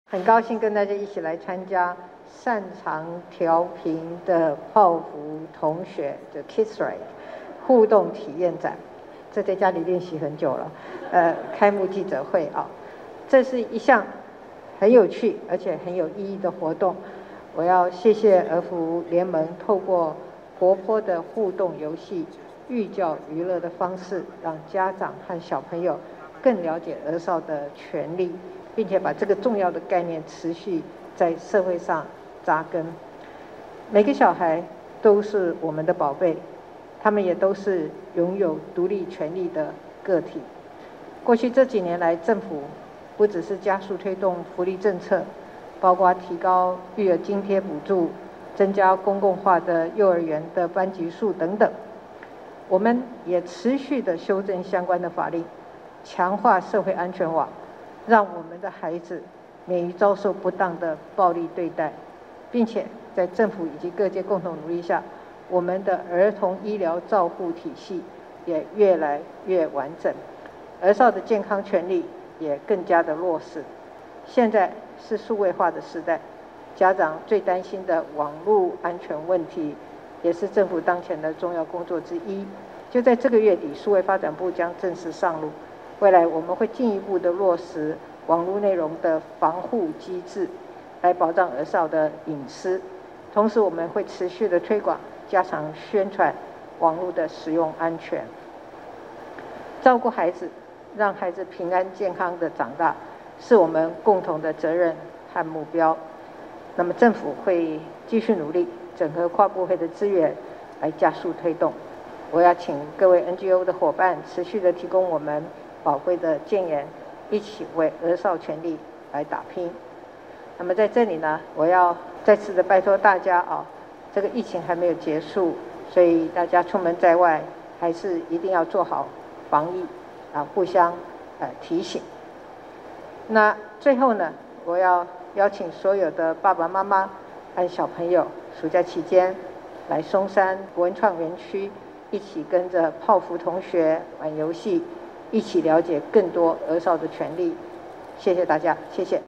很高兴跟大家一起来参加擅长调频的泡芙同学的 KidsRide 互动体验展，这在家里练习很久了。开幕记者会啊，这是一项很有趣而且很有意义的活动。我要谢谢儿福联盟透过活泼的互动游戏、寓教于乐的方式，让家长和小朋友更了解儿少的权利，并且把这个重要的概念持续在社会上扎根。每个小孩都是我们的宝贝，他们也都是拥有独立权利的个体。过去这几年来，政府不只是加速推动福利政策，包括提高育儿津贴补助、增加公共化的幼儿园的班级数等等，我们也持续的修正相关的法令，强化社会安全网，让我们的孩子免于遭受不当的暴力对待，并且在政府以及各界共同努力下，我们的儿童医疗照护体系也越来越完整，儿少的健康权利也更加的落实。现在是数位化的时代，家长最担心的网络安全问题，也是政府当前的重要工作之一。就在这个月底，数位发展部将正式上路，未来我们会进一步的落实网络内容的防护机制，来保障儿少的隐私。同时，我们会持续的推广、加强宣传网络的使用安全，照顾孩子，让孩子平安健康的长大，是我们共同的责任和目标。那么，政府会继续努力，整合跨部会的资源，来加速推动。我要请各位 NGO 的伙伴持续的提供我们宝贵的建言，一起为儿少权利来打拼。那么在这里呢，我要再次的拜托大家啊，这个疫情还没有结束，所以大家出门在外还是一定要做好防疫啊，互相提醒。那最后呢，我要邀请所有的爸爸妈妈和小朋友，暑假期间来松山文创园区，一起跟着泡芙同学玩游戏，一起了解更多儿少的权利。谢谢大家，谢谢。